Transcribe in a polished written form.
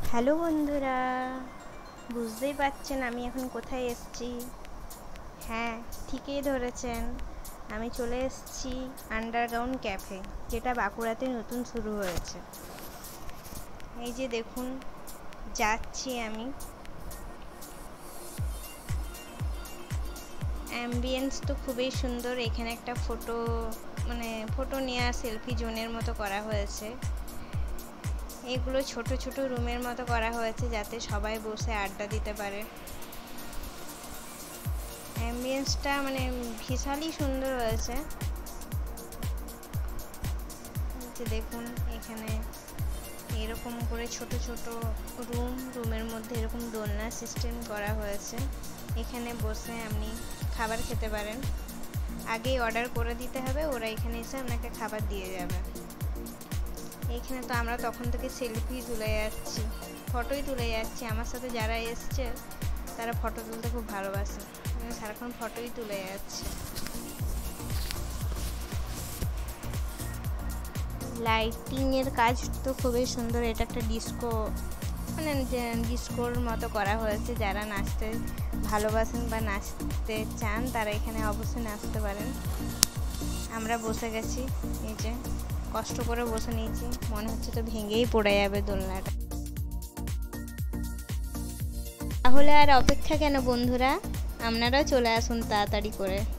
Hello বন্ধুরা, বুঝতেই পারছেন আমি এখন কোথায় এসেছি। হ্যাঁ, ঠিকই ধরেছেন, আমি চলে এসেছি আন্ডারগ্রাউন্ড ক্যাফে, যেটা বাঁকুড়াতে নতুন শুরু হয়েছে। এই যে দেখুন, যাচ্ছি আমি। অ্যাম্বিয়েন্স তো খুবই সুন্দর। এখানে একটা ফটো নেওয়া সেলফি জোনের মতো করা হয়েছে। এগুলো ছোট ছোট রুমের মতো করা হয়েছে যাতে সবাই বসে আড্ডা দিতে পারে। অ্যাম্বিয়েন্সটা ভীষণই সুন্দর হয়েছে। দেখুন, এখানে এরকম করে ছোট ছোট রুমের মধ্যে এরকম দোলনা সিস্টেম করা হয়েছে। এখানে বসে আপনি খাবার খেতে পারেন। আগেই অর্ডার করে দিতে হবে, ওরা এখানে এসে আপনাকে খাবার দিয়ে যাবে। এখানে তো আমরা তখন থেকে সেলফি তুলে যাচ্ছি, ফটোই তুলে যাচ্ছি। আমার সাথে যারা এসছে তারা ফটো তুলতে খুব ভালোবাসে, সারাক্ষণ ফটোই তুলে যাচ্ছে। লাইটিংয়ের কাজ তো খুবই সুন্দর। এটা একটা ডিস্কোর মতো করা হয়েছে। যারা নাচতে ভালোবাসেন বা নাচতে চান তারা এখানে অবশ্যই নাচতে পারেন। আমরা বসে গেছি, এই যে কষ্ট করে বসে নিয়েছি, মনে হচ্ছে তো ভেঙেই পড়ে যাবে দোলনাটা। তাহলে আর অপেক্ষা কেন বন্ধুরা, আপনারাও চলে আসুন তাড়াতাড়ি করে।